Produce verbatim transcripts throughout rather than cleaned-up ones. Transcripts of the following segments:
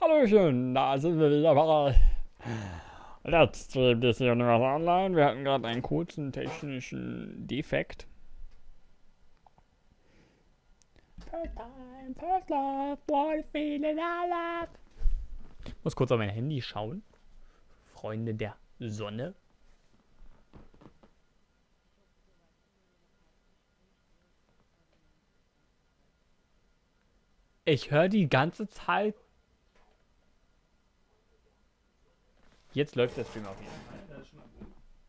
Hallöchen, da sind wir wieder bei Let's Stream D C Universe Online. Wir hatten gerade einen kurzen technischen Defekt. First time, first love, what feeling I love. Ich muss kurz auf mein Handy schauen. Freunde der Sonne. Ich höre die ganze Zeit. Jetzt läuft der Stream auf jeden Fall. Das ist schon mal gut.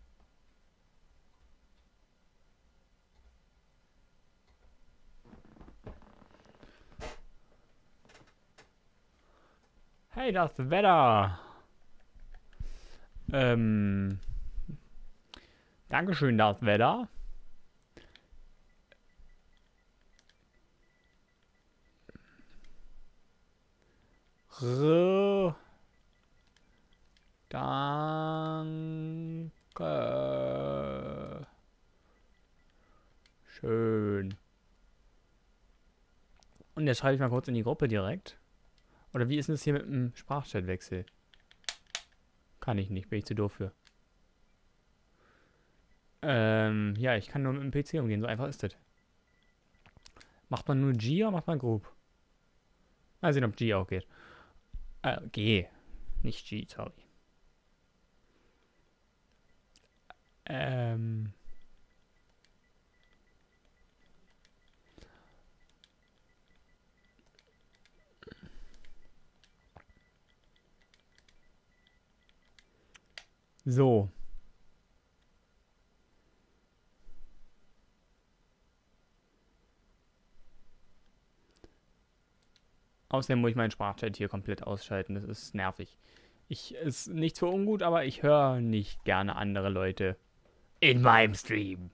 Hey, das Wetter. Ähm. Dankeschön, das Wetter. R Danke. Schön. Und jetzt schreibe ich mal kurz in die Gruppe direkt. Oder wie ist denn das hier mit dem Sprachchatwechsel? Kann ich nicht, bin ich zu doof für. Ähm, ja, ich kann nur mit dem P C umgehen, so einfach ist das. Macht man nur G oder macht man Group? Mal sehen, ob G auch geht. Äh, G. Nicht G, sorry. Ähm. So. Außerdem muss ich meinen Sprachchat hier komplett ausschalten. Das ist nervig. Ich ist nichts für ungut, aber ich höre nicht gerne andere Leute in meinem Stream.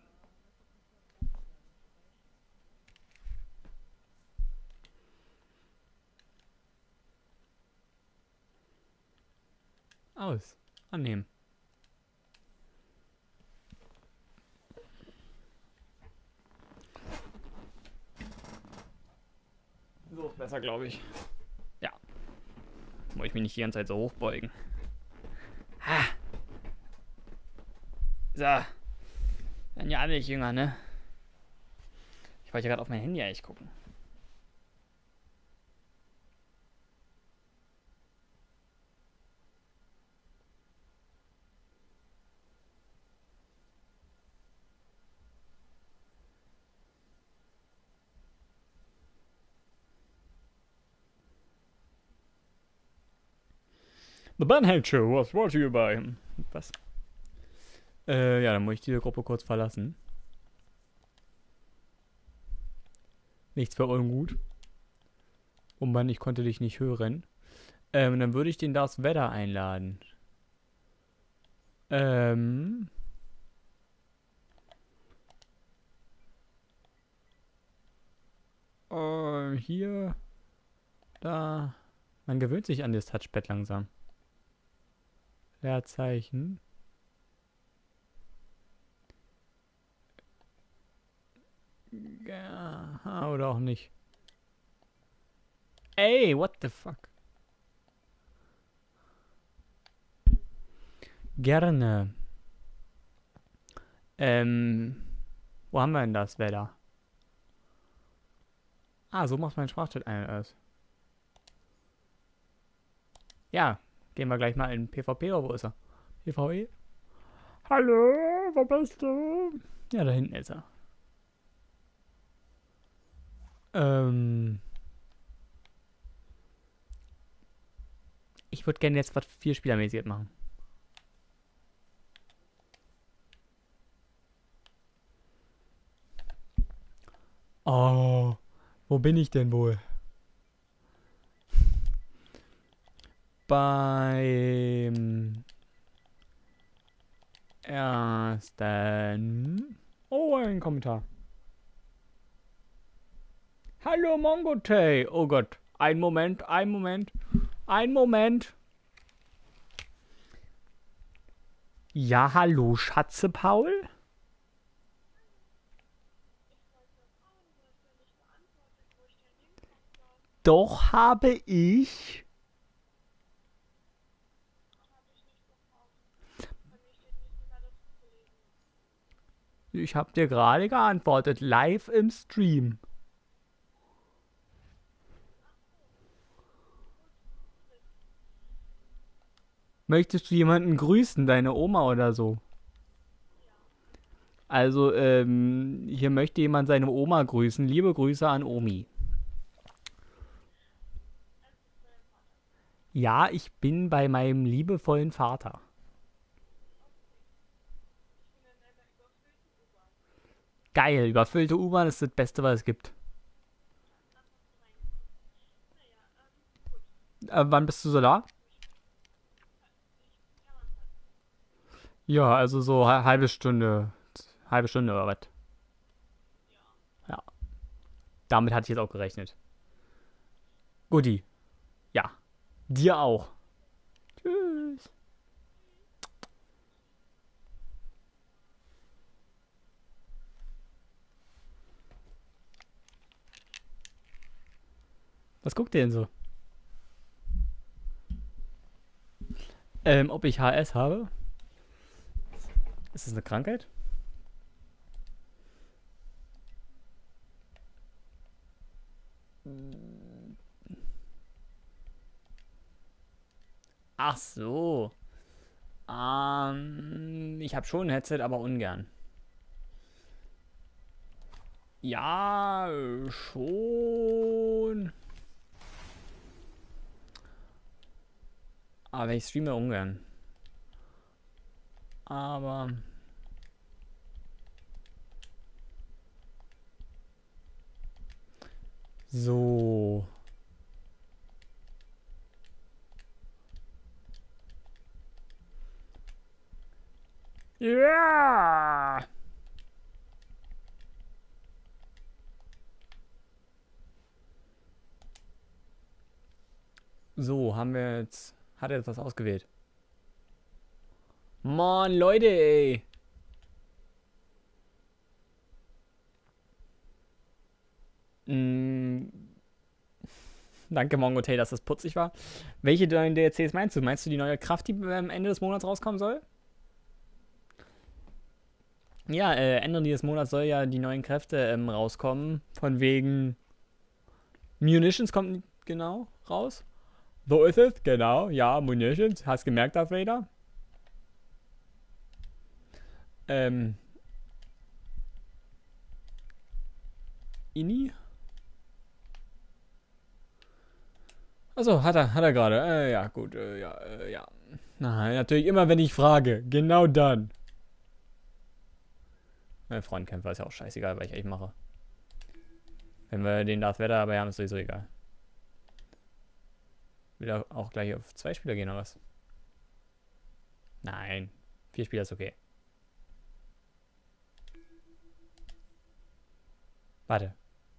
Aus. Annehmen. So ist besser, glaube ich. Ja. Muss ich mich nicht die ganze Zeit so hochbeugen. Ha. So. Werden ja alle nicht jünger, ne? Ich wollte ja gerade auf mein Handy eigentlich gucken. The Bunhead Show was brought to you by. Was? Äh, ja, dann muss ich diese Gruppe kurz verlassen. Nichts für ungut. Oh Mann, ich konnte dich nicht hören. Ähm, dann würde ich den Darth Vader einladen. Ähm. Äh, hier. Da. Man gewöhnt sich an das Touchpad langsam. Leerzeichen. Ja, oder auch nicht. Ey, what the fuck? Gerne. Ähm. Wo haben wir denn das Wetter? Ah, so macht mein Sprachchat ein aus. Ja, gehen wir gleich mal in PvP, oder wo ist er? PvE? Hallo, wo bist du? Ja, da hinten ist er. Ähm. Ich würde gerne jetzt was vierspielermäßiges machen. Oh, wo bin ich denn wohl? Beim ersten. Oh, ein Kommentar. Hallo Mongotay. Oh Gott. Ein Moment, ein Moment. Ein Moment. Ja, hallo, Schatze Paul? Doch habe ich. Ich habe dir gerade geantwortet, live im Stream. Möchtest du jemanden grüßen, deine Oma oder so? Also, ähm, hier möchte jemand seine Oma grüßen. Liebe Grüße an Omi. Ja, ich bin bei meinem liebevollen Vater. Geil, überfüllte U-Bahn ist das Beste, was es gibt. Äh, wann bist du so da? Ja, also so ha- halbe Stunde. Halbe Stunde oder was? Ja, damit hatte ich jetzt auch gerechnet. Guti, ja. Dir auch. Tschüss. Was guckt ihr denn so? Ähm, ob ich H S habe? Ist das eine Krankheit? Ach so. Ähm, ich habe schon ein Headset, aber ungern. Ja, schon. Aber ich streame ungern. Aber so. Ja! So, haben wir jetzt. Hat er jetzt was ausgewählt? Mann, Leute, ey. Mm, danke, Mongotail, dass das putzig war. Welche neuen D L Cs meinst du? Meinst du die neue Kraft, die am Ende des Monats rauskommen soll? Ja, äh, Ende dieses Monats soll ja die neuen Kräfte ähm, rauskommen. Von wegen Munitions kommt genau raus. So ist es, genau. Ja, Munitions. Hast gemerkt, Darth Vader? Ähm, Ini? Achso, hat er, hat er gerade. Äh, ja, gut, äh, ja, äh, ja. Nein, natürlich immer, wenn ich frage. Genau dann. Mein Frontkämpfer ist ja auch scheißegal, was ich echt mache. Wenn wir den Darth Vader dabei haben, ist sowieso egal. Will er auch gleich auf zwei Spieler gehen oder was? Nein. Vier Spieler ist okay. Warte.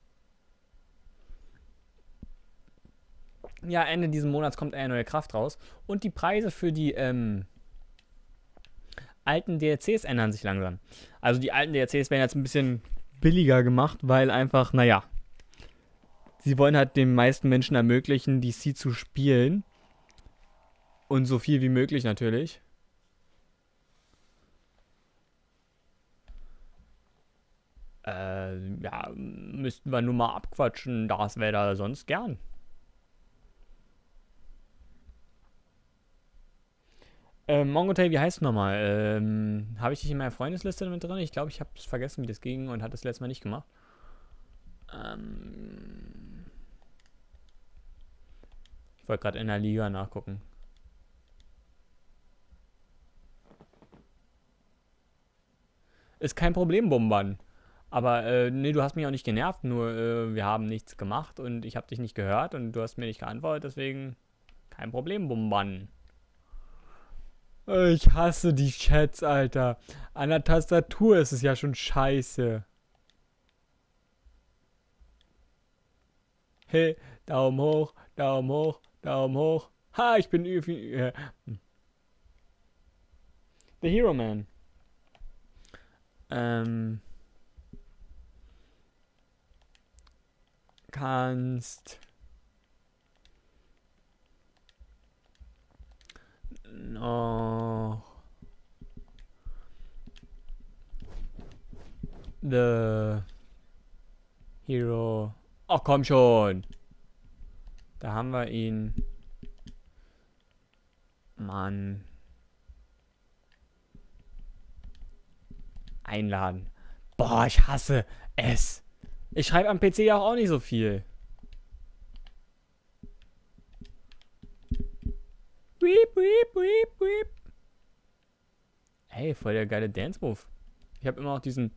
Ja, Ende dieses Monats kommt eine neue Kraft raus. Und die Preise für die ähm, alten D L Cs ändern sich langsam. Also die alten D L Cs werden jetzt ein bisschen billiger gemacht, weil einfach, naja, sie wollen halt den meisten Menschen ermöglichen, D C zu spielen. Und so viel wie möglich natürlich. Äh, ja, müssten wir nur mal abquatschen. Das wäre da sonst gern. Ähm, Mongotail, wie heißt du nochmal? Ähm, habe ich dich in meiner Freundesliste mit drin? Ich glaube, ich habe es vergessen, wie das ging und hatte das letzte Mal nicht gemacht. Ähm, ich wollte gerade in der Liga nachgucken. Ist kein Problem, Bumbern. Aber äh, nee, du hast mich auch nicht genervt, nur äh, wir haben nichts gemacht und ich habe dich nicht gehört und du hast mir nicht geantwortet, deswegen kein Problem, Bumbern. Ich hasse die Chats, Alter. An der Tastatur ist es ja schon scheiße. Hey, Daumen hoch, Daumen hoch, Daumen hoch. Ha, ich bin irgendwie. Äh, The Hero Man. Ähm, kannst noch The Hero. Ach komm schon. Da haben wir ihn. Mann. Einladen. Boah, ich hasse es. Ich schreibe am P C ja auch nicht so viel. Weep, weep, weep, weep. Hey, voll der geile Dance-Move. Ich habe immer auch diesen...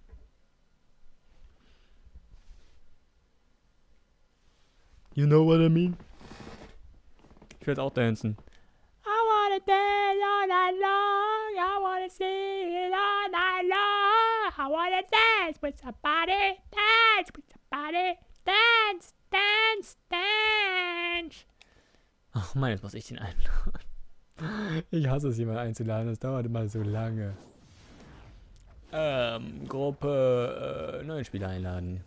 You know what I mean? Ich will jetzt auch dancen. I wanna dance all night long. I wanna sing it all night long. I wanna dance with somebody. Dance with somebody. Dance, dance, dance. Ach man, jetzt muss ich den einladen. Ich hasse es, jemanden einzuladen. Das dauert immer so lange. Ähm, Gruppe, äh, neuen Spieler einladen.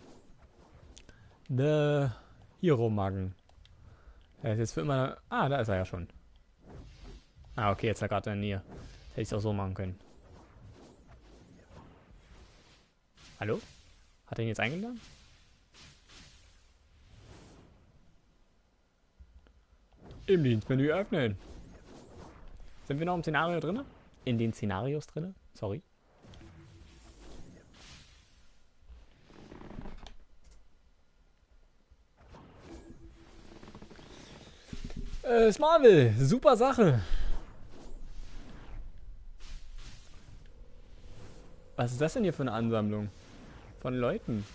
The Hero Magen. Er ist jetzt für immer... Ah, da ist er ja schon. Ah, okay, jetzt ist er gerade in der Nähe. Hätte ich es auch so machen können. Hallo? Hat er ihn jetzt eingeladen? Im Dienstmenü öffnen. Sind wir noch im Szenario drin? In den Szenarios drin? Sorry. Äh, Marvel, super Sache. Was ist das denn hier für eine Ansammlung? Von Leuten.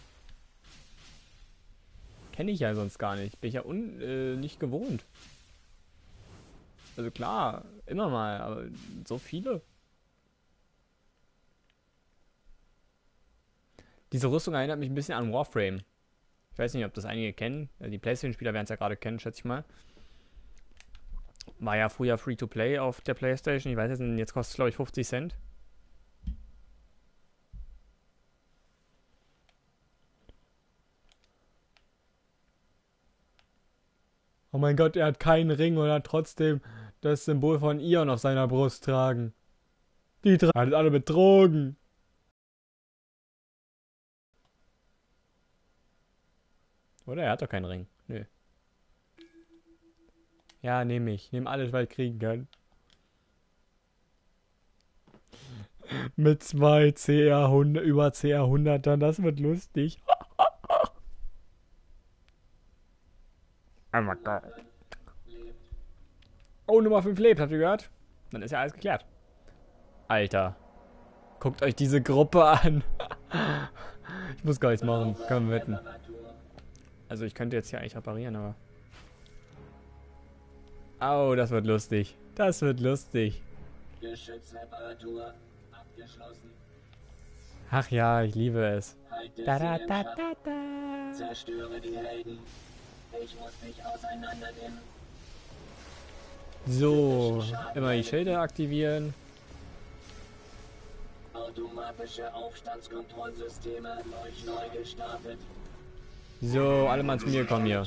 Kenne ich ja sonst gar nicht. Bin ich ja un, äh, nicht gewohnt. Also klar, immer mal, aber so viele. Diese Rüstung erinnert mich ein bisschen an Warframe. Ich weiß nicht, ob das einige kennen. Die PlayStation-Spieler werden es ja gerade kennen, schätze ich mal. War ja früher Free-to-Play auf der PlayStation. Ich weiß jetzt nicht, jetzt kostet es glaube ich fünfzig Cent. Oh mein Gott, er hat keinen Ring und hat trotzdem das Symbol von Ion auf seiner Brust tragen. Die drei hat alle betrogen. Oder? Er hat doch keinen Ring. Nö. Ja, nehme ich. Nehme alles, was ich kriegen kann. Mit zwei C R hundert, über C R hundert dann, das wird lustig. Oh mein Gott. Oh, Nummer fünf lebt, habt ihr gehört? Dann ist ja alles geklärt. Alter. Guckt euch diese Gruppe an. Ich muss gar nichts machen. Können wir wetten. Also ich könnte jetzt hier eigentlich reparieren, aber... Au, das wird lustig. Das wird lustig. Geschützreparatur abgeschlossen. Ach ja, ich liebe es. Halte Da, da, sie im da, Schach. da, da. Zerstöre die Helden. Ich muss mich auseinandernehmen. So, immer die Schilder aktivieren. Automatische Aufstandskontrollsysteme neu neu gestartet. So, alle mal zu mir kommen hier.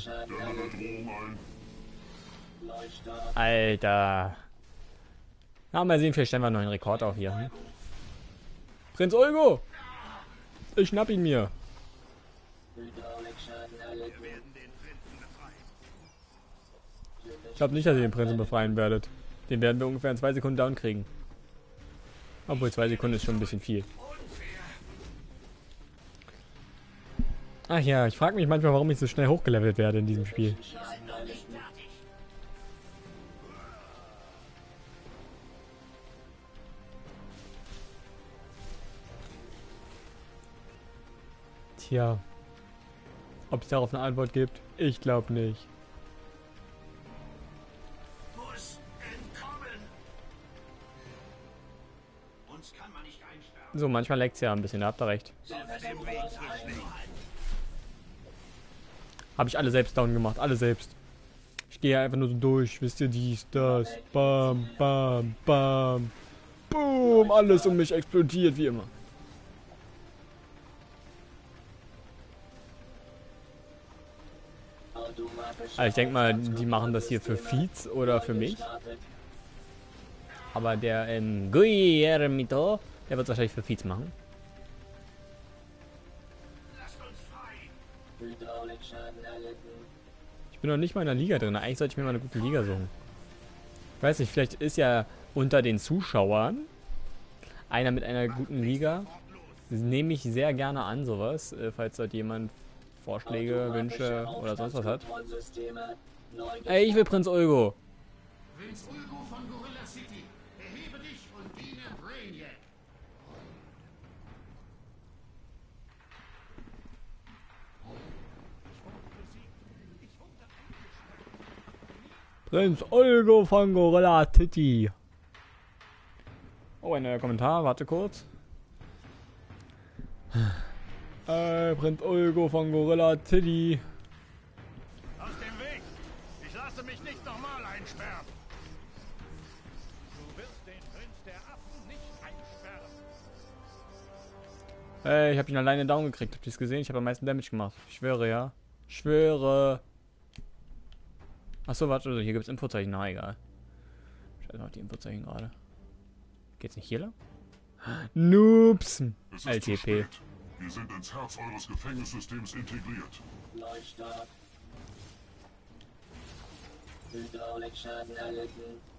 Neustart. Alter. Na, mal sehen, vielleicht stellen wir noch einen Rekord auf hier. Hm? Prinz Olgo! Ich schnapp ihn mir. Hydraulikschaden erlitten. Ich glaube nicht, dass ihr den Prinzen befreien werdet. Den werden wir ungefähr in zwei Sekunden down kriegen. Obwohl, zwei Sekunden ist schon ein bisschen viel. Ach ja, ich frage mich manchmal, warum ich so schnell hochgelevelt werde in diesem Spiel. Tja. Ob es darauf eine Antwort gibt? Ich glaube nicht. Muss entkommen. Uns kann man nicht einsperren. So, manchmal leckt es ja ein bisschen, da habt ihr recht. Auf dem Weg hierhin. Habe ich alle selbst down gemacht, alle selbst. Ich gehe einfach nur so durch, wisst ihr, dies, das, bam, bam, bam. Boom, alles um mich explodiert, wie immer. Also ich denke mal, die machen das hier für Feeds oder für mich. Aber der ähm, Guillermito, der wird es wahrscheinlich für Feeds machen. Hydraulikschaden erlitten. Ich bin noch nicht mal in der Liga drin. Eigentlich sollte ich mir mal eine gute Liga suchen. Ich weiß nicht, vielleicht ist ja unter den Zuschauern einer mit einer guten Liga. Das nehme ich sehr gerne an, sowas. Äh, falls dort jemand Vorschläge, Wünsche oder sonst was hat. Ey, ich will Prinz Olgo. Prinz Ulgo von Gorilla City, erhebe dich und diene Brainiac. Prinz Olgo von Gorilla City. Oh, ein neuer Kommentar. Warte kurz. Äh, Prinz Olgo von Gorilla City. Aus dem Weg! Ich lasse mich nicht nochmal einsperren! Du wirst den Prinz der Affen nicht einsperren! Ey, ich hab ihn alleine down gekriegt. Habt ihr es gesehen? Ich habe am meisten Damage gemacht. Ich schwöre, ja. Ich schwöre. Achso, warte, hier gibt's Infozeichen. Na, egal. Scheiße auf die Infozeichen gerade. Geht's nicht hier lang? Noobs! Es ist L zu T P. spät. Wir sind ins Herz eures Gefängnissystems integriert. Neustart. Hydraulikschaden erlitten.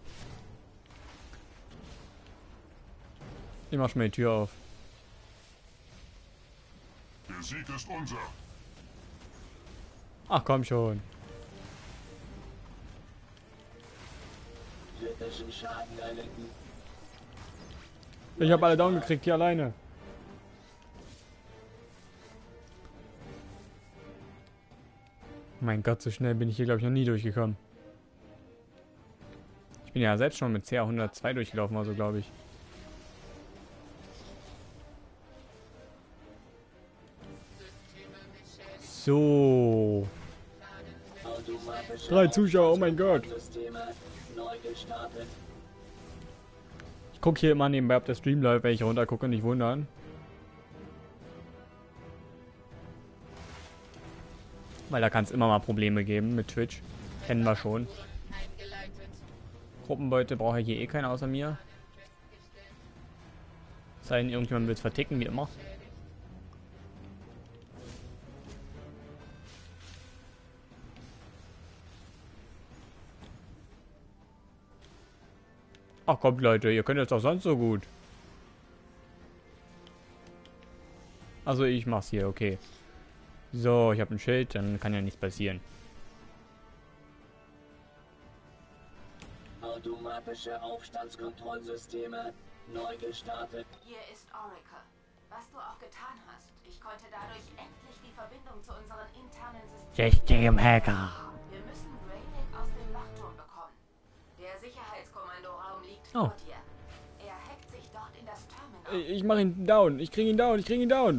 Ich mach schon mal die Tür auf. Der Sieg ist unser. Ach komm schon. Kritischen Schaden erlitten. Ich habe alle down gekriegt hier alleine. Mein Gott, so schnell bin ich hier, glaube ich, noch nie durchgekommen. Ich bin ja selbst schon mit C A hundertzwei durchgelaufen, also glaube ich. So. Automatische Drei Zuschauer, oh mein Gott. Systeme neu gestartet. Ich gucke hier immer nebenbei, ob der Stream läuft, wenn ich runter gucke, nicht wundern. Weil da kann es immer mal Probleme geben mit Twitch. Kennen wir schon. Gruppenbeute braucht ja hier eh keiner außer mir. Es sei denn, irgendjemand will es verticken, wie immer. Ach kommt Leute, ihr könnt es doch sonst so gut. Also ich mach's hier, okay. So, ich habe ein Schild, dann kann ja nichts passieren. Automatische Aufstandskontrollsysteme neu gestartet. Hier ist Oracle. Was du auch getan hast, ich konnte dadurch endlich die Verbindung zu unseren internen Systemen... System-Hacker. Wir müssen Brainiac aus dem Wachturm bekommen. Der Sicherheitskommandoraum liegt Oh. vor dir. Er hackt sich dort in das Terminal. Ich, ich mach ihn down, ich krieg ihn down, ich krieg ihn down.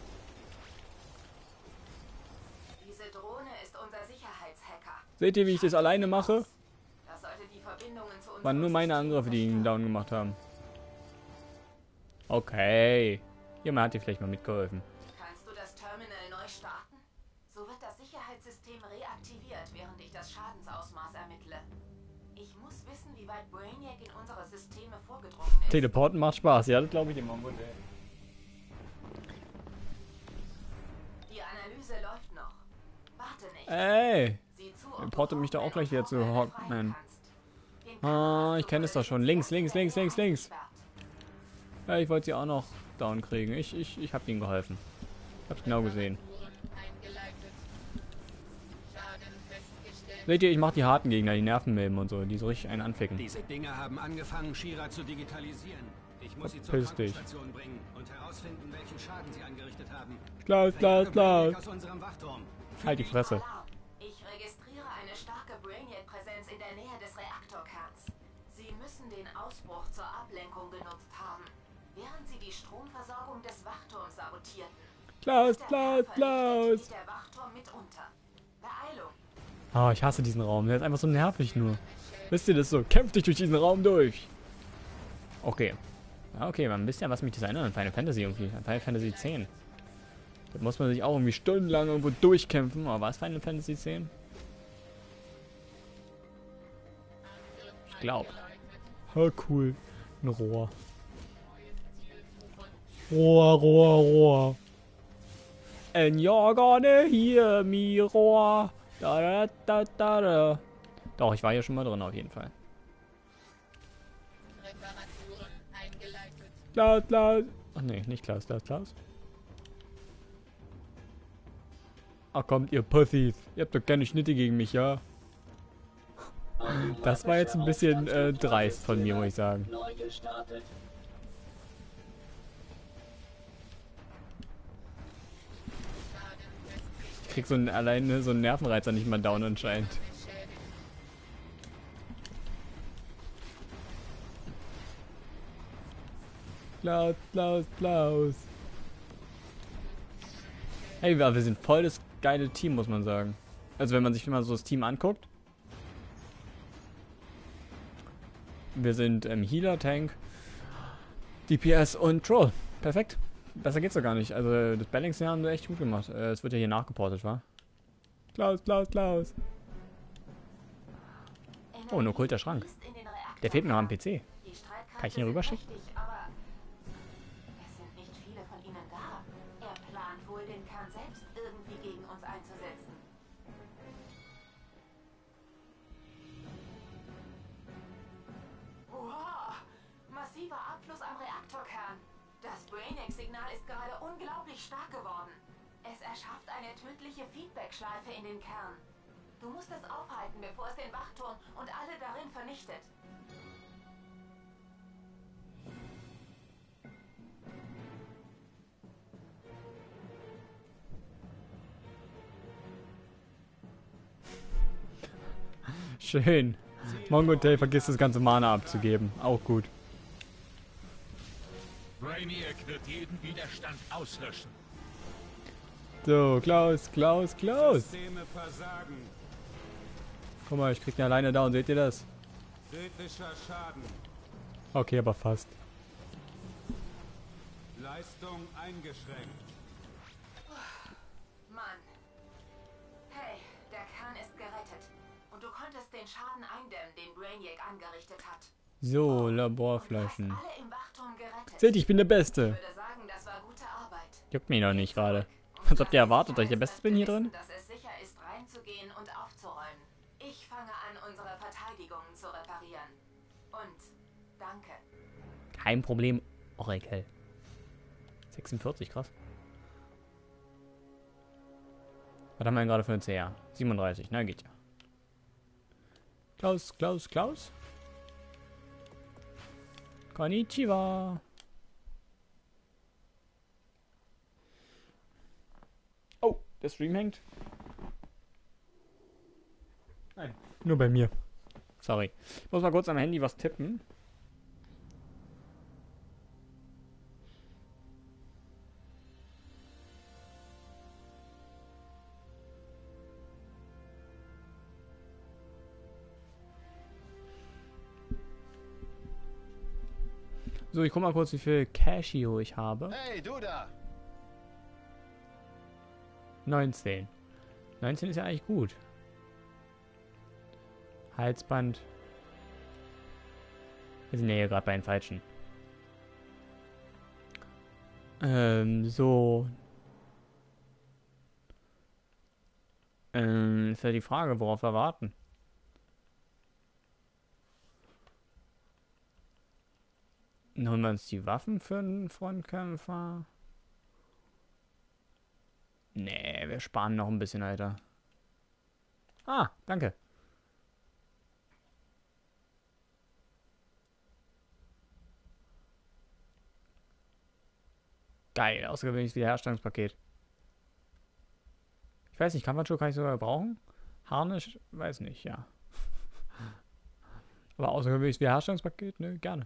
Diese Drohne ist unser Sicherheitshacker. Seht ihr, wie ich das alleine mache? Das sollte die Verbindungen zu unseren Waren nur meine Systemen Angriffe, die ihn zerstören. down gemacht haben. Okay. Jemand hat dir vielleicht mal mitgeholfen. Kannst du das Terminal neu starten? So wird das Sicherheitssystem reaktiviert, während ich das Schadensausmaß ermittle. Ich muss wissen, wie weit Brainiac in unsere Systeme vorgedrungen ist. Teleporten macht Spaß, ja, das glaube ich immer. Die Analyse läuft noch. Warte nicht. Ey. Sieh zu, Ihr ob portet du mich da auch Hawkman gleich wieder und zu Hawkman Hawkman. befreien kannst. Den Ah, Kampf ich kenne es doch schon. Links, links, links, links, links. Ja, ich wollte sie auch noch down kriegen. Ich, ich, ich habe ihnen geholfen. Ich hab's genau gesehen. Seht ihr, ich mache die harten Gegner, die Nervenmilben und so, die so richtig einen anficken. Diese Dinge haben angefangen, Shira zu digitalisieren. Ich muss sie zur Verpiss dich. Krankenstation bringen und herausfinden, welchen Schaden sie angerichtet haben. Klaus, Klaus, Klaus. Aus unserem Wachturm. Halt die Fresse. Alarm. Ich registriere eine starke Brainiac-Präsenz in der Nähe des Reaktorkerns. Sie müssen den Ausbruch zur Ablenkung genutzt haben, während sie die Stromversorgung des Wachturms sabotierten. Klaus, Der Klaus, Kampf Klaus. vernichtet sich der Wachturm mitunter. Beeilung. Ah, ich hasse diesen Raum. Der ist einfach so nervig nur. Wisst ihr das so? Kämpft dich durch diesen Raum durch. Okay. Ja, okay, man wisst ja, was mich das erinnert an Final Fantasy irgendwie. An Final Fantasy X. Da muss man sich auch irgendwie stundenlang irgendwo durchkämpfen. Aber war es Final Fantasy X? Ich glaube. Ha, cool. Ein Rohr. Rohr, Rohr, Rohr. And you're gonna hear me roar. Da, da, da, da, da. Doch, ich war hier schon mal drin auf jeden Fall. Reparaturen eingeleitet. Klaus, Klaus. Ach nee, nicht Klaus, Klaus, Klaus. Ach kommt, ihr Pussys. Ihr habt doch keine Schnitte gegen mich, ja? Das war jetzt ein bisschen äh, dreist von mir, muss ich sagen. Neu gestartet. Ich krieg so einen, alleine so einen Nervenreizer nicht mal down anscheinend. Klaus, Klaus, Klaus. Hey, wir, wir sind voll das geile Team, muss man sagen. Also wenn man sich mal so das Team anguckt. Wir sind ähm, Healer, Tank, D P S und Troll. Perfekt. Besser geht's doch gar nicht. Also das Balancing haben wir echt gut gemacht. Äh, es wird ja hier nachgeportet, wa? Klaus, Klaus, Klaus. Oh, ein okkulter Schrank. Der fehlt mir noch am P C. Kann ich ihn rüberschicken? Aber es sind nicht viele von ihnen da. Er plant wohl, den Kern selbst irgendwie gegen uns einzusetzen. Wow! Massiver Abfluss am Reaktorkern. Das Brainiac-Signal ist gerade unglaublich stark geworden. Es erschafft eine tödliche Feedback-Schleife in den Kern. Du musst es aufhalten, bevor es den Wachturm und alle darin vernichtet. Schön. Mongotail vergisst das ganze Mana abzugeben. Auch gut. Brainiac wird jeden Widerstand auslöschen. So, Klaus, Klaus, Klaus. Systeme versagen. Guck mal, ich krieg ihn alleine down. Seht ihr das? Kritischer Schaden. Okay, aber fast. Leistung eingeschränkt. Mann. Hey, der Kern ist gerettet. Und du konntest den Schaden eindämmen, den Brainiac angerichtet hat. So, Du Laborflaschen. hast alle im Wachturm gerettet. Seht, ich bin der Ich Beste. würde sagen, das war gute Arbeit. Juckt mich noch nicht gerade. Was habt ihr erwartet, dass ich der Beste bin hier drin? Dass es sicher ist, reinzugehen und aufzuräumen. Ich fange an, unsere Verteidigungen zu reparieren. Und danke. Kein Problem, Oracle. sechsundvierzig, krass. Was haben wir denn gerade für eine C R? siebenunddreißig, na geht ja. Klaus, Klaus, Klaus. Konnichiwa. Oh, der Stream hängt. Nein, nur bei mir. Sorry. Ich muss mal kurz am Handy was tippen. So, ich guck mal kurz, wie viel Casio ich habe. Hey, du da! neunzehn. neunzehn ist ja eigentlich gut. Halsband. Wir sind ja hier gerade bei den Falschen. Ähm, so. Ähm, ist ja die Frage, worauf wir warten. Dann holen wir uns die Waffen für einen Frontkämpfer. Nee, wir sparen noch ein bisschen, Alter. Ah, danke. Geil, außergewöhnliches Wiederherstellungspaket. Ich weiß nicht, Kampfhandschuhe kann ich sogar brauchen. Harnisch, weiß nicht, ja. Aber außergewöhnliches Wiederherstellungspaket, ne, gerne.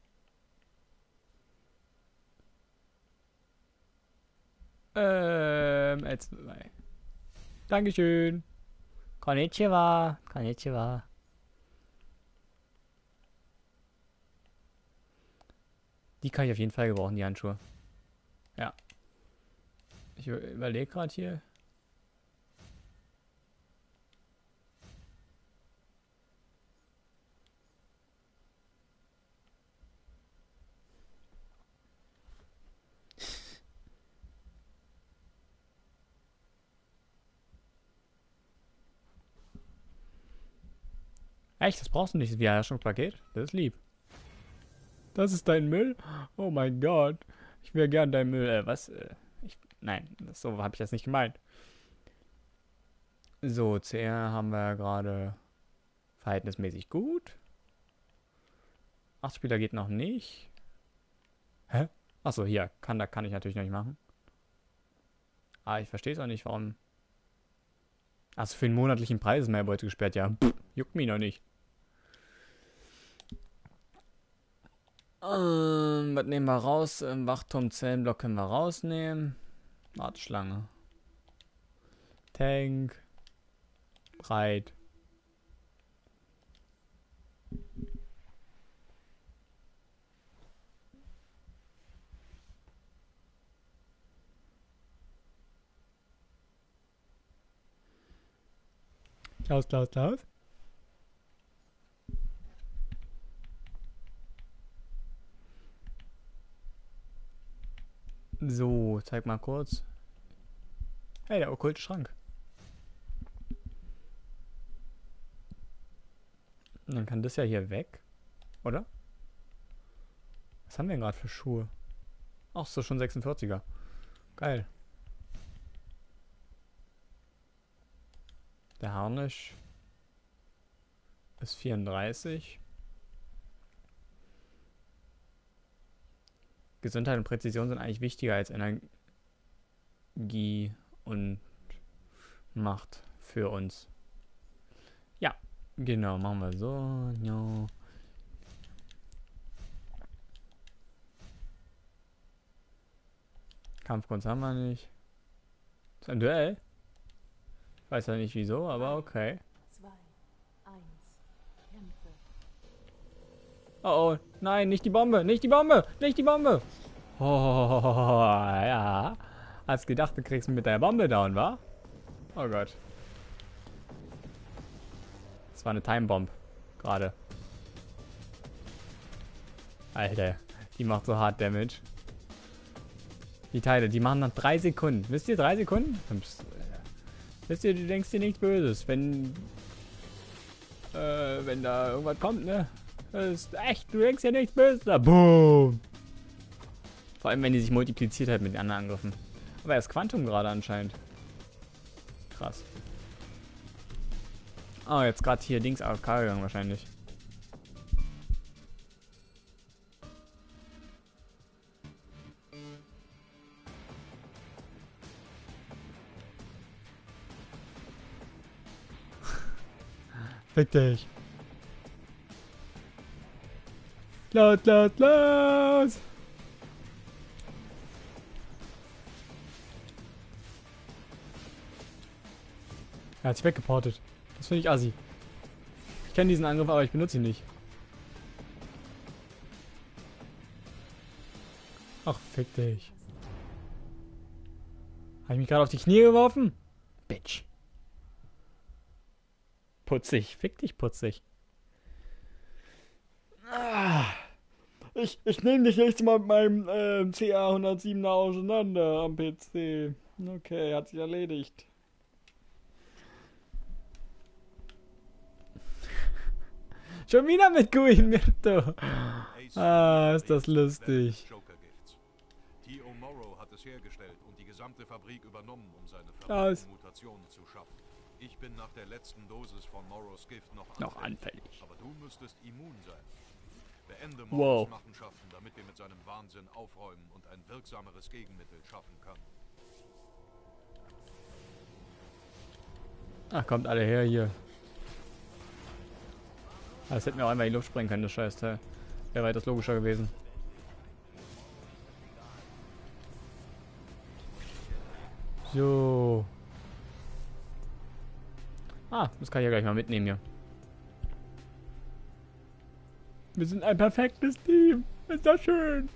Ähm, L zwei. Dankeschön. Konnichiwa. Konnichiwa. Die kann ich auf jeden Fall gebrauchen, die Handschuhe. Ja. Ich überlege gerade hier. Echt? Das brauchst du nicht, das Wiederherstellungspaket? Das ist lieb. Das ist dein Müll? Oh mein Gott. Ich will gern dein Müll. Äh, was? Äh, ich, nein, das, so habe ich das nicht gemeint. So, C R haben wir gerade verhältnismäßig gut. acht Spieler geht noch nicht. Hä? Achso, hier. Kann, da kann ich natürlich noch nicht machen. Ah, ich verstehe es auch nicht, warum. Achso, für den monatlichen Preis ist Mehrbeute gesperrt, ja. Pff, juckt mich noch nicht. Ähm, was nehmen wir raus? Ähm, Wachturm-Zellenblock können wir rausnehmen. Warteschlange. Tank. Breit. Klaus, Klaus, Klaus. So, zeig mal kurz. Hey, der okkulte Schrank. Dann kann das ja hier weg, oder? Was haben wir denn gerade für Schuhe? Ach so, schon sechsundvierziger. Geil. Der Harnisch ist vierunddreißig. Gesundheit und Präzision sind eigentlich wichtiger als Energie und Macht für uns. Ja, genau, machen wir so. Ja. Kampfkunst haben wir nicht. Das ist ein Duell. Ich weiß ja nicht wieso, aber okay. Oh, oh, nein, nicht die Bombe, nicht die Bombe, nicht die Bombe. Oh, ja. Hast gedacht, du kriegst ihn mit der Bombe down, wa? Oh Gott. Das war eine Timebomb. Gerade. Alter, die macht so hart Damage. Die Teile, die machen nach drei Sekunden. Wisst ihr, drei Sekunden? Wisst ihr, du denkst dir nichts Böses, wenn äh, wenn da irgendwas kommt, ne? Das ist echt, du denkst ja nichts Böses. Da, boom! Vor allem, wenn die sich multipliziert hat mit den anderen Angriffen. Aber er ist Quantum gerade anscheinend. Krass. Oh, jetzt gerade hier Dings A F K gegangen wahrscheinlich. Fick dich. Laut, laut, laut. Er hat sich weggeportet. Das finde ich assi. Ich kenne diesen Angriff, aber ich benutze ihn nicht. Ach, fick dich. Habe ich mich gerade auf die Knie geworfen? Bitch. Putzig. Fick dich, putzig. Ah. Ich, ich nehme dich nächstes Mal mit meinem äh, C A hundertsiebener auseinander am P C. Okay, hat sich erledigt. Schon wieder mit Guillermo. Ah, ist das lustig. T O Morrow hat es hergestellt und die gesamte Fabrik übernommen, um seine verrückten Mutationen zu schaffen. Ich bin nach der letzten Dosis von Morrows Gift noch anfällig. Noch anfällig. Aber du müsstest immun sein. Beende Wow. Morrows Machenschaften, damit wir mit seinem Wahnsinn aufräumen und ein wirksameres Gegenmittel schaffen können. Ach, kommt alle her hier. Das hätten wir auch einmal in die Luft sprengen können, das Scheißteil. Wäre weitaus logischer gewesen. So. Ah, das kann ich ja gleich mal mitnehmen hier. Wir sind ein perfektes Team. Ist das schön.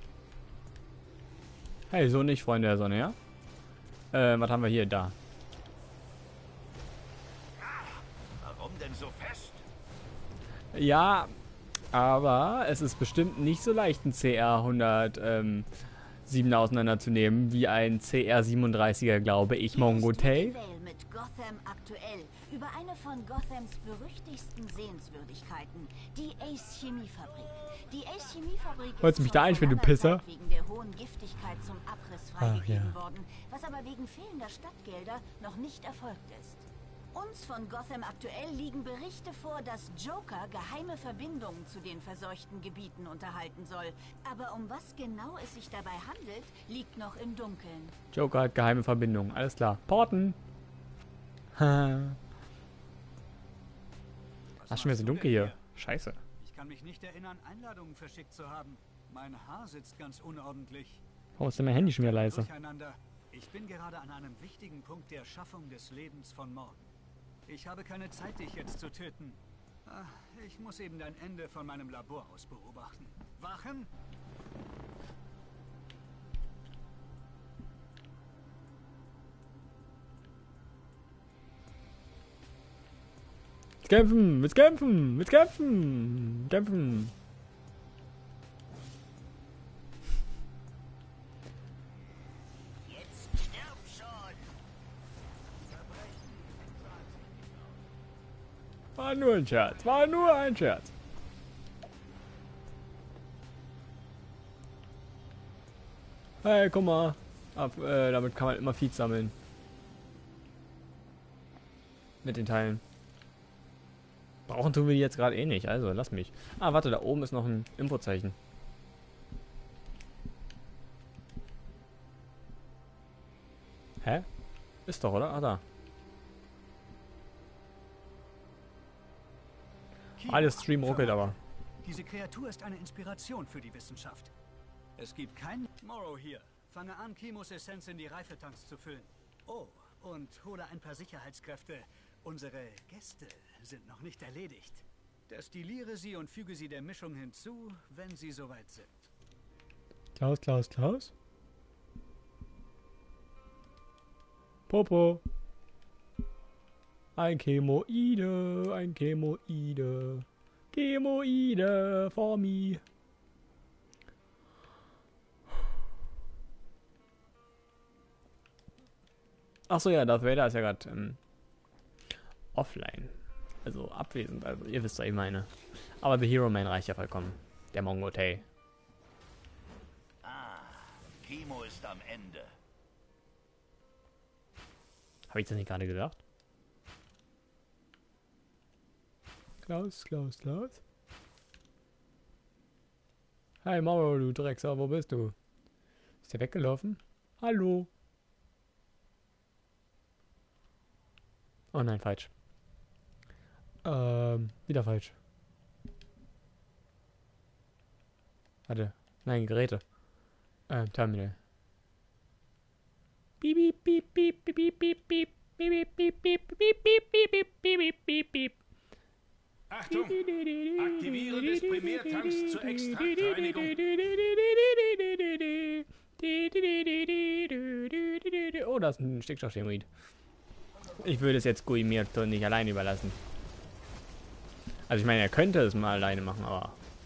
Hey, so nicht, Freunde der Sonne, ja? Äh, was haben wir hier? Da. Warum denn so fest? Ja, aber es ist bestimmt nicht so leicht, einen C R hundertsieben auseinanderzunehmen, wie ein C R siebenunddreißiger, glaube ich, Mongo Tay. Mit Gotham aktuell über eine von Gothams berüchtigsten Sehenswürdigkeiten, die Ace Chemiefabrik. Die Ace Chemiefabrik Wolltest du mich da einstellen, du Pisser? Zeit wegen der hohen Giftigkeit zum Abriss freigegeben Ach, ja. worden, was aber wegen fehlender Stadtgelder noch nicht erfolgt ist. Uns von Gotham aktuell liegen Berichte vor, dass Joker geheime Verbindungen zu den verseuchten Gebieten unterhalten soll. Aber um was genau es sich dabei handelt, liegt noch im Dunkeln. Joker hat geheime Verbindungen. Alles klar. Porten. Ha. Ach, schon wieder so dunkel hier. Scheiße. Ich kann mich nicht erinnern, Einladungen verschickt zu haben. Mein Haar sitzt ganz unordentlich. Warum ist denn mein Handy schon wieder leise? Durcheinander. Ich bin gerade an einem wichtigen Punkt der Schaffung des Lebens von morgen. Ich habe keine Zeit, dich jetzt zu töten. Ah, ich muss eben dein Ende von meinem Labor aus beobachten. Wachen? Mit kämpfen, mit kämpfen, mit kämpfen, kämpfen. War nur ein Scherz, war nur ein Scherz. Hey, guck mal. Ab, äh, damit kann man immer Feed sammeln. Mit den Teilen. Brauchen tun wir die jetzt gerade eh nicht, also lass mich. Ah, warte, da oben ist noch ein Infozeichen. Hä? Ist doch, oder? Ah, da. Alles Stream ruckelt aber. Diese Kreatur ist eine Inspiration für die Wissenschaft. Es gibt keinen Morrow hier. Fange an, Kimos Essenz in die Reifetanks zu füllen. Oh, und hole ein paar Sicherheitskräfte. Unsere Gäste sind noch nicht erledigt. Destilliere sie und füge sie der Mischung hinzu, wenn sie soweit sind. Klaus, Klaus, Klaus? Popo. Ein Chemoide, ein Chemoide. Chemoide for me. Achso, ja, Darth Vader ist ja gerade ähm, offline. Also abwesend, also ihr wisst, was ich meine. Aber The Hero Man reicht ja vollkommen. Der Mongotay. Ah, Kimo ist am Ende. Habe ich das nicht gerade gesagt? Klaus, Klaus, Klaus. Hi Mauro, du Drecksau, wo bist du? Ist der weggelaufen? Hallo? Oh nein, falsch. Ähm, wieder falsch. Warte. Nein, Geräte. Ähm, Terminal. Piep, piep, piep, piep, piep, piep, piep, piep, piep, piep, piep, piep, piep, piep, piep, piep. Achtung! Aktiviere des Primärtanks zur Extraktreinigung. Oh, da ist ein Stickstoffchemoid. Ich würde es jetzt Guimierto nicht alleine überlassen. Also ich meine, er könnte es mal alleine machen, aber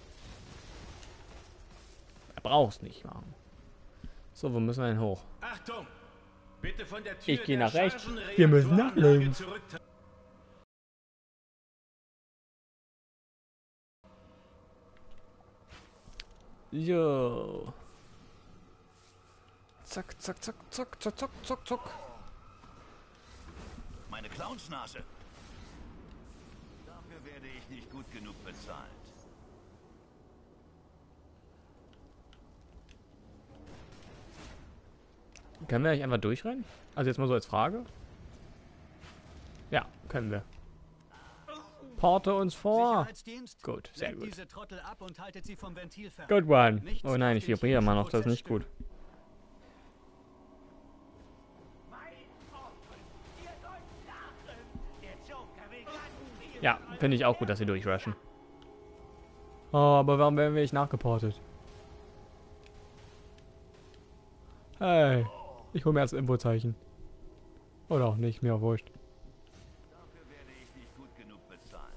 er braucht es nicht machen. So, wo müssen wir denn hoch? Achtung! Bitte von der Tür Ich gehe der nach rechts. Wir müssen nach Chargenreaktoranlage links. zurücktreten. Jo. Zack, zack, zack, zack, zack, zack, zack, zack. Meine Clownsnase. Dafür werde ich nicht gut genug bezahlt. Können wir eigentlich einfach durchrennen? Also jetzt mal so als Frage. Ja, können wir. Porte uns vor. Sicherheitsdienst, Gut, sehr lenkt gut. diese Trottel ab und haltet sie vom Ventil fern. Good one. Nichts Oh nein, auf ich den vibriere mal noch, das ist Prozess nicht gut. Ja, finde ich auch gut, dass sie durchrushen. Oh, aber warum werden wir nicht nachgeportet? Hey, ich hole mir erst Infozeichen. Oder auch nicht, mir auch wurscht. Dafür werde ich nicht gut genug bezahlt.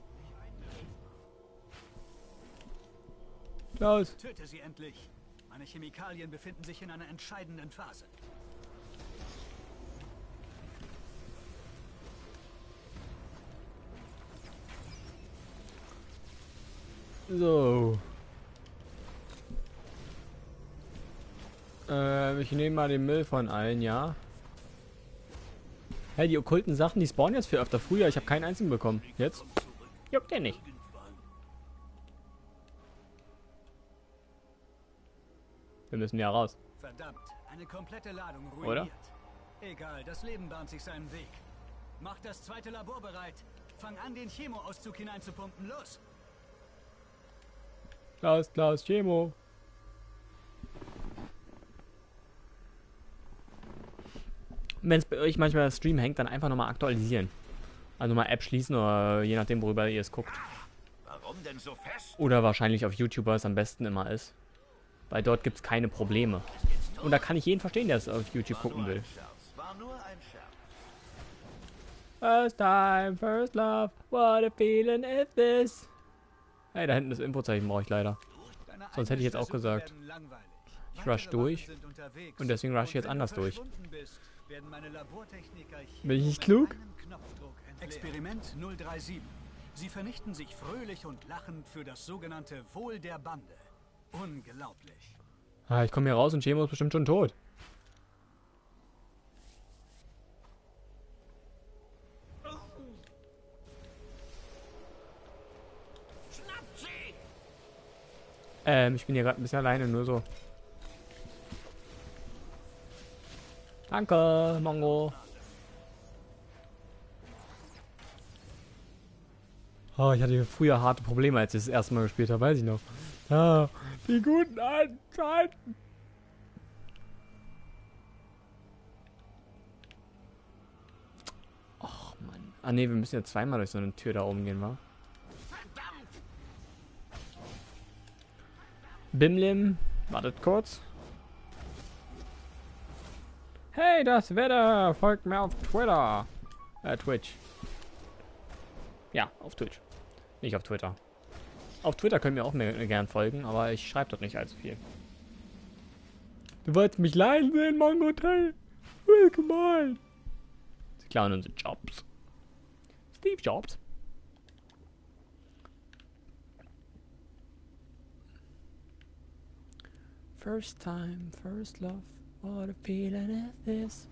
Klaus. Töte sie endlich. Meine Chemikalien befinden sich in einer entscheidenden Phase. So. Äh, ich nehme mal den Müll von allen, ja. Hey, die okkulten Sachen, die spawnen jetzt viel öfter. Früher, ich habe keinen einzigen bekommen. Jetzt? Juckt der nicht. Wir müssen ja raus. Verdammt, eine komplette Ladung ruiniert. Oder? Egal, das Leben bahnt sich seinen Weg. Mach das zweite Labor bereit. Fang an, den Chemoauszug hineinzupumpen. Los! Klaus, Klaus, Chemo. Wenn es bei euch manchmal der Stream hängt, dann einfach nochmal aktualisieren. Also mal App schließen oder je nachdem, worüber ihr es guckt. Warum denn so fest? Oder wahrscheinlich auf YouTube, was am besten immer ist. Weil dort gibt es keine Probleme. Und da kann ich jeden verstehen, der es auf YouTube gucken will. War nur ein Scherz. First time, first love, what a feeling is this? Hey, da hinten das Infozeichen brauche ich leider. Sonst hätte ich jetzt auch gesagt. Ich rush durch und deswegen rush ich jetzt anders durch. Bin ich nicht klug? Experiment null drei sieben. Sie vernichten sich fröhlich und lachend für das sogenannte Wohl der Bande. Unglaublich. Ah, ich komme hier raus und Chemo ist bestimmt schon tot. Ähm, ich bin hier gerade ein bisschen alleine, nur so. Danke, Mongo. Oh, ich hatte hier früher harte Probleme, als ich das erste Mal gespielt habe, weiß ich noch. Ah, die guten alten Zeiten. Och, Mann. Ah, ne, wir müssen ja zweimal durch so eine Tür da oben gehen, wa? Bimlim, wartet kurz. Hey, das Wetter! Folgt mir auf Twitter. Äh, Twitch. Ja, auf Twitch. Nicht auf Twitter. Auf Twitter könnt ihr auch mir gern folgen, aber ich schreibe dort nicht allzu viel. Du wolltest mich leiden sehen, Mongo Tail? Willkommen! Sie klauen unsere Jobs. Steve Jobs. First time, first love, what a feeling is this?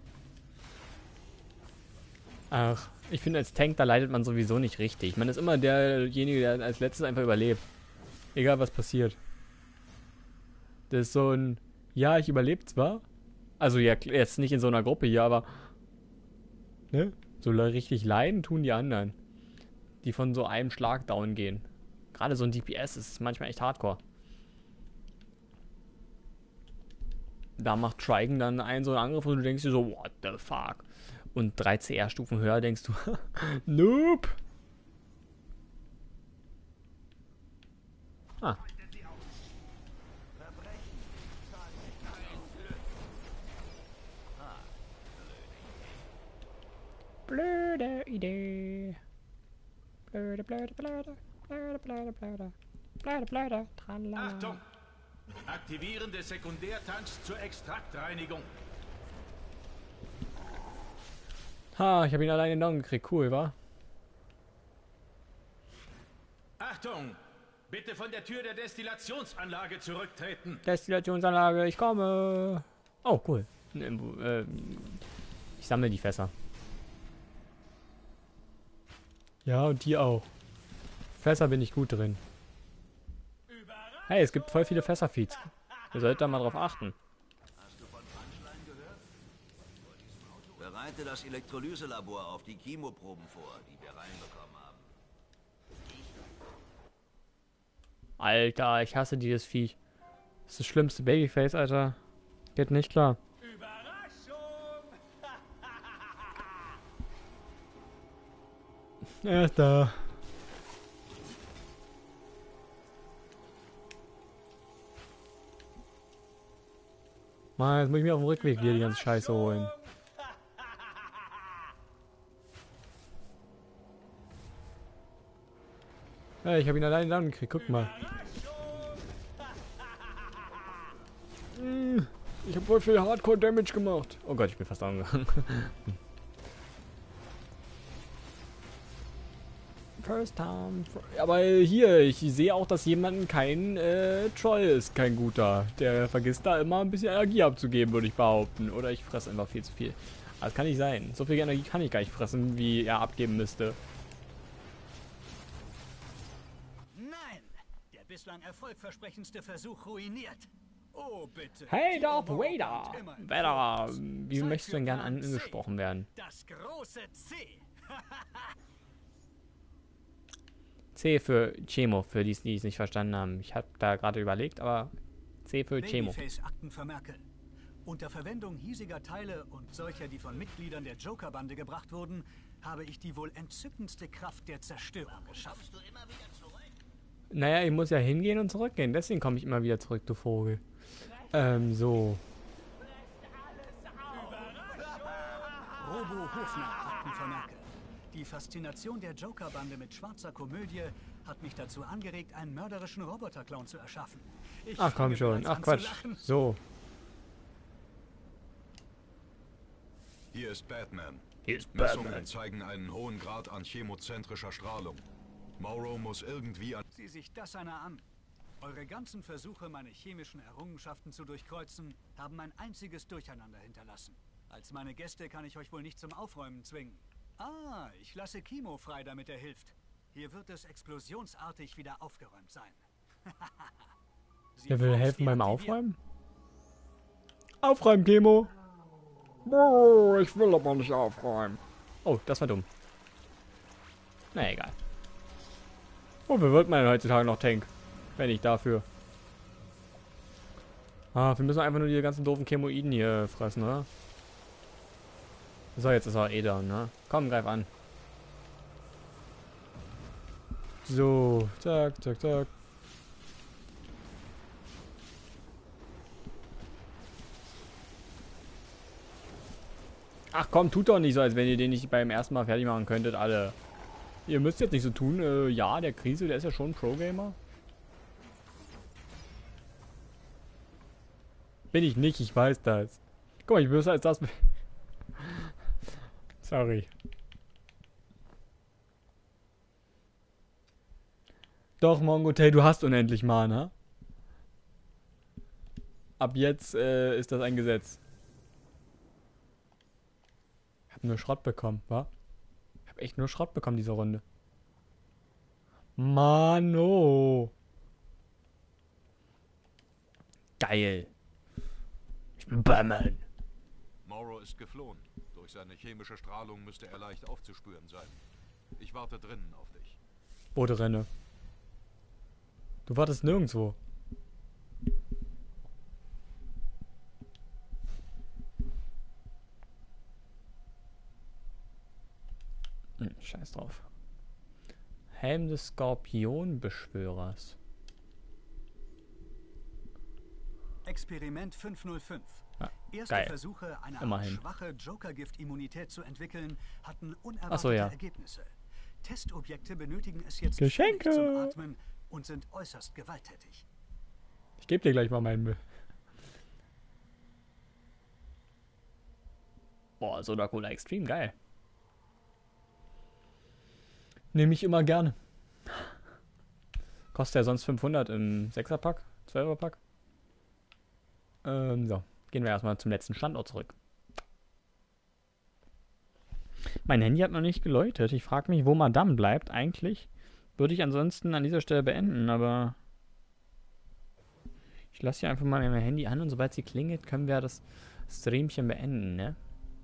Ach, ich finde als Tank, da leidet man sowieso nicht richtig. Man ist immer derjenige, der als letztes einfach überlebt. Egal was passiert. Das ist so ein, ja, ich überlebe zwar. Also ja, jetzt nicht in so einer Gruppe hier, aber ne? So richtig leiden tun die anderen. Die von so einem Schlag down gehen. Gerade so ein D P S ist manchmal echt hardcore. Da macht Trigon dann einen so einen Angriff und du denkst dir so, what the fuck? Und drei C R-Stufen höher denkst du, nope. Ah. Blöde Idee. Blöde, blöde, blöde. Blöde, blöde, blöde. Blöde, blöde. Tralala. Achtung! Aktivieren des Sekundärtanks zur Extraktreinigung. Ha, ich habe ihn alleine down gekriegt. Cool, wa? Achtung! Bitte von der Tür der Destillationsanlage zurücktreten. Destillationsanlage, ich komme. Oh, cool. Äh, ich sammle die Fässer. Ja, und die auch. Fässer bin ich gut drin. Hey, es gibt voll viele Fässerfeeds. Ihr solltet da mal drauf achten. Hast du von Punchline gehört? Bereite das Elektrolyselabor auf die Chemoproben vor, die wir reinbekommen haben. Alter, ich hasse dieses Viech. Das ist das schlimmste Babyface, Alter. Geht nicht klar. Überraschung! Er ist da. Mann, jetzt muss ich mir auf dem Rückweg wieder die ganze Scheiße holen. Hey, ich habe ihn alleine down gekriegt, guck mal. Ich habe voll viel Hardcore-Damage gemacht. Oh Gott, ich bin fast down gegangen. first time. Aber hier, ich sehe auch, dass jemand kein äh, Troll ist, kein guter. Der vergisst da immer ein bisschen Energie abzugeben, würde ich behaupten. Oder ich fresse einfach viel zu viel. Aber das kann nicht sein. So viel Energie kann ich gar nicht fressen, wie er abgeben müsste. Nein! Der bislang erfolgversprechendste Versuch ruiniert. Oh, bitte. Hey, Die Darth Omoro Vader! kommt immer im Vader, Fokus. wie Zeit möchtest du denn für gern Plan C. angesprochen werden? Das große C. C für Chemo, für die, die es nicht verstanden haben. Ich habe da gerade überlegt, aber C für Chemo. Babyface-Aktenvermerke. Unter Verwendung hiesiger Teile und solcher, die von Mitgliedern der Joker-Bande gebracht wurden, habe ich die wohl entzückendste Kraft der Zerstörung geschaffen. Naja, ich muss ja hingehen und zurückgehen. Deswegen komme ich immer wieder zurück, du Vogel. Ähm, so. Robo-Hofner-Aktenvermerke. Die Faszination der Joker-Bande mit schwarzer Komödie hat mich dazu angeregt, einen mörderischen Roboter-Clown zu erschaffen. Ich Ach komm fange schon, bereits ach an zu Quatsch. lachen. So. Hier ist Batman. Hier ist Messungen Batman. zeigen einen hohen Grad an chemozentrischer Strahlung. Morrow muss irgendwie an... Sieh sich das einer an. Eure ganzen Versuche, meine chemischen Errungenschaften zu durchkreuzen, haben ein einziges Durcheinander hinterlassen. Als meine Gäste kann ich euch wohl nicht zum Aufräumen zwingen. Ah, ich lasse Kimo frei, damit er hilft. Hier wird es explosionsartig wieder aufgeräumt sein. Der will helfen beim Aufräumen? Aufräumen, Chemo! Oh, ich will aber nicht aufräumen. Oh, das war dumm. Na egal. Wofür wird man denn heutzutage noch Tank? Wenn nicht dafür. Ah, wir müssen einfach nur die ganzen doofen Chemoiden hier fressen, oder? So, jetzt ist er eh da, ne? Komm, greif an. So, zack, zack, zack. Ach komm, tut doch nicht so, als wenn ihr den nicht beim ersten Mal fertig machen könntet, alle. Ihr müsst jetzt nicht so tun, äh, ja, der Krise, der ist ja schon ein Pro-Gamer. Bin ich nicht, ich weiß das. Guck mal, ich böse als das. Sorry. Doch, Mongotail, du hast unendlich Mana. Ab jetzt äh, ist das ein Gesetz. Ich hab nur Schrott bekommen, wa? Ich hab echt nur Schrott bekommen, diese Runde. Mano. Geil. Ich bin Batman. Morrow ist geflohen. Durch seine chemische Strahlung müsste er leicht aufzuspüren sein. Ich warte drinnen auf dich. Bote renne. Du wartest nirgendwo. Hm, scheiß drauf. Helm des Skorpionbeschwörers. Experiment fünf null fünf. Ja, Erste geil. Versuche, eine Art Immerhin. schwache Joker-Gift-Immunität zu entwickeln, hatten unerwartete Ach so, ja. Ergebnisse. Testobjekte benötigen es jetzt Geschenke. ständig zum Atmen und sind äußerst gewalttätig. Ich gebe dir gleich mal meinen Müll. Boah, Soda Cola Extreme, geil. Nehme ich immer gerne. Kostet ja sonst fünfhundert im sechser-Pack, zwölfer-Pack. Ähm, so. Gehen wir erstmal zum letzten Standort zurück. Mein Handy hat noch nicht geläutet. Ich frage mich, wo Madame bleibt eigentlich. Würde ich ansonsten an dieser Stelle beenden, aber ich lasse hier einfach mal mein Handy an und sobald sie klingelt, können wir das Streamchen beenden, ne?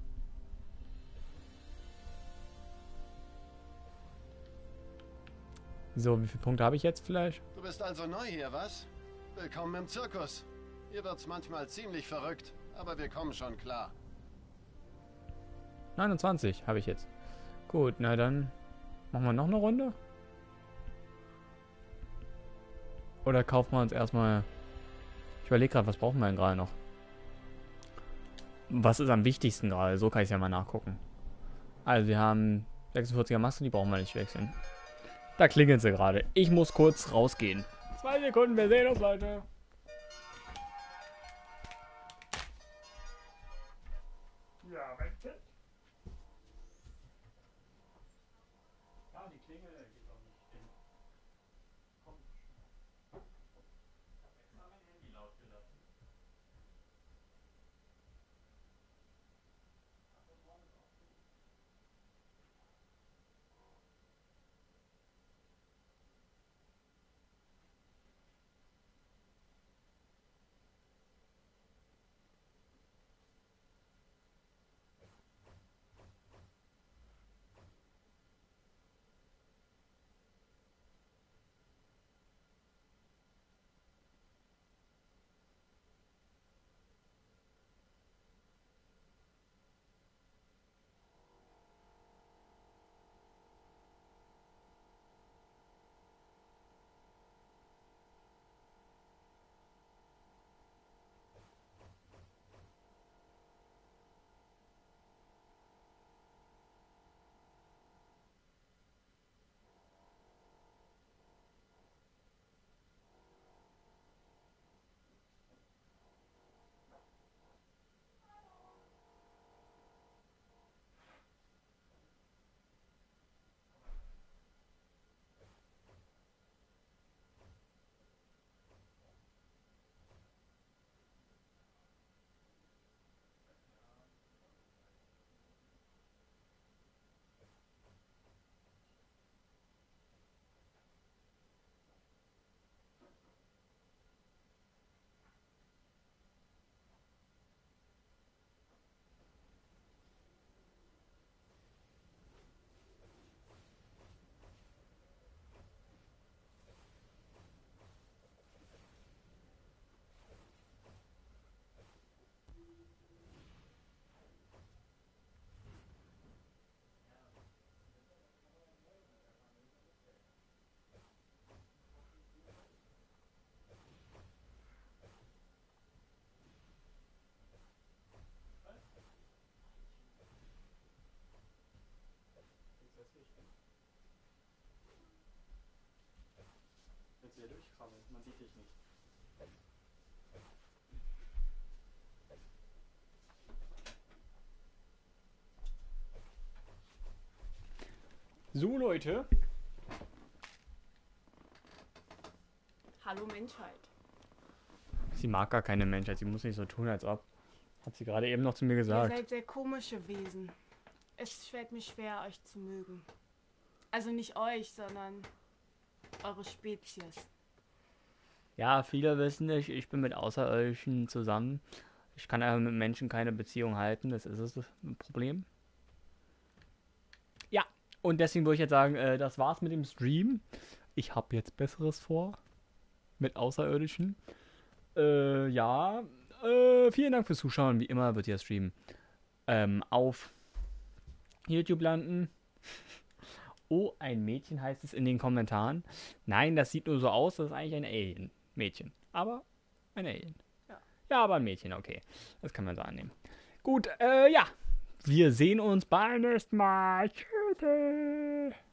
So, wie viele Punkte habe ich jetzt vielleicht? Du bist also neu hier, was? Willkommen im Zirkus. Hier wird's manchmal ziemlich verrückt, aber wir kommen schon klar. neunundzwanzig habe ich jetzt. Gut, na dann machen wir noch eine Runde. Oder kaufen wir uns erstmal... Ich überlege gerade, was brauchen wir denn gerade noch? Was ist am wichtigsten gerade? So kann ich es ja mal nachgucken. Also wir haben sechsundvierziger Maske, die brauchen wir nicht wechseln. Da klingeln sie gerade. Ich muss kurz rausgehen. Zwei Sekunden, wir sehen uns, Leute. Ja, bitte. Ja, die Klingel geht doch wieder durchkrabbeln. Man sieht dich nicht. So, Leute. Hallo Menschheit. Sie mag gar keine Menschheit. Sie muss nicht so tun, als ob. Hat sie gerade eben noch zu mir Ihr gesagt. seid sehr komische Wesen. Es fällt mir schwer, euch zu mögen. Also nicht euch, sondern eure Spezies. Ja, viele wissen nicht, ich bin mit Außerirdischen zusammen. Ich kann aber mit Menschen keine Beziehung halten. Das ist das Problem. Ja, und deswegen würde ich jetzt sagen, äh, das war's mit dem Stream. Ich habe jetzt Besseres vor. Mit Außerirdischen. Äh, ja. Äh, vielen Dank fürs Zuschauen. Wie immer wird der Stream ähm, auf YouTube landen. Oh, ein Mädchen heißt es in den Kommentaren. Nein, das sieht nur so aus, das ist eigentlich ein Alien-Mädchen. Aber ein Alien. Ja. Ja, aber ein Mädchen, okay. Das kann man so annehmen. Gut, äh, ja. Wir sehen uns beim nächsten Mal. Tschüss.